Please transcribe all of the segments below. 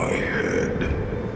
head.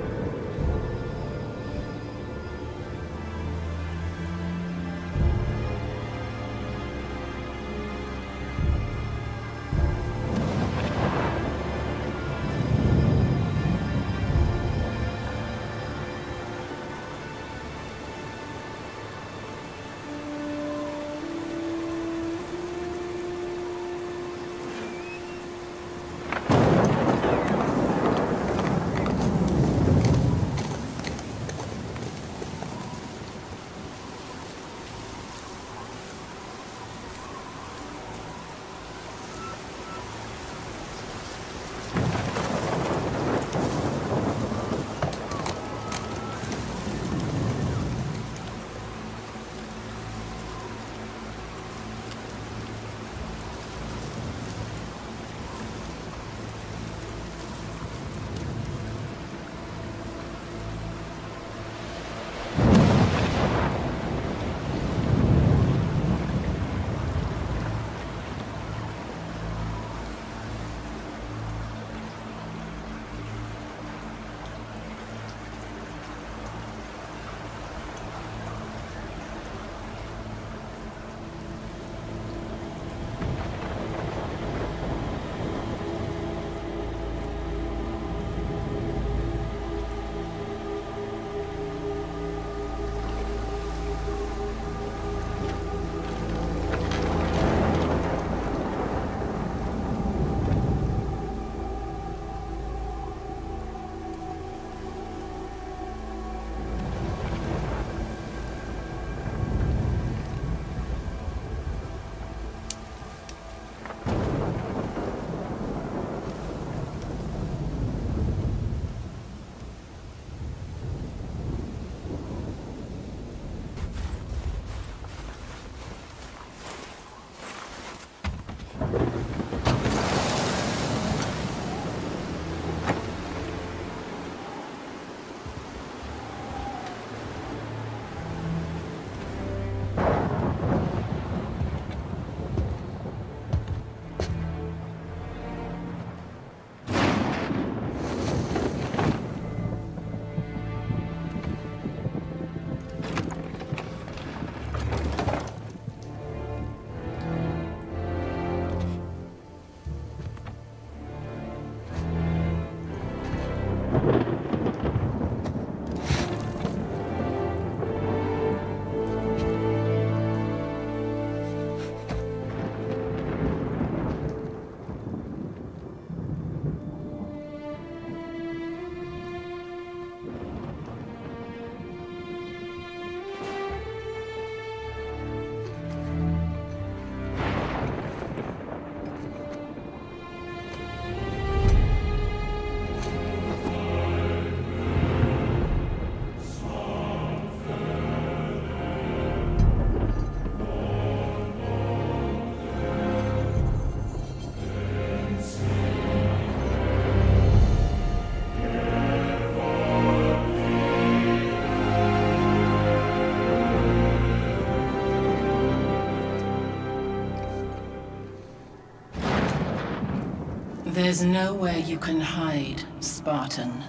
There's nowhere you can hide, Spartan.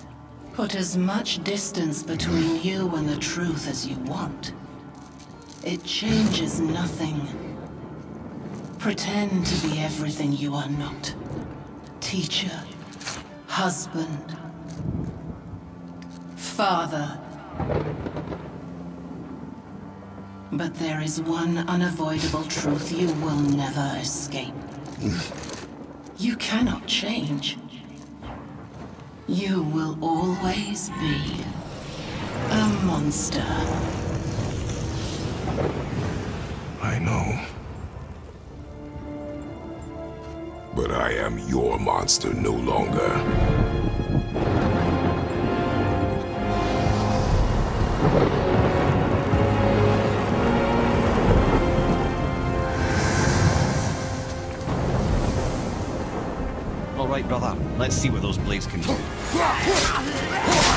Put as much distance between you and the truth as you want. It changes nothing. Pretend to be everything you are not. Teacher, husband, father. But there is one unavoidable truth you will never escape. You cannot change. You will always be a monster. I know. But I am your monster no longer. All right, brother. Let's see what those blades can do.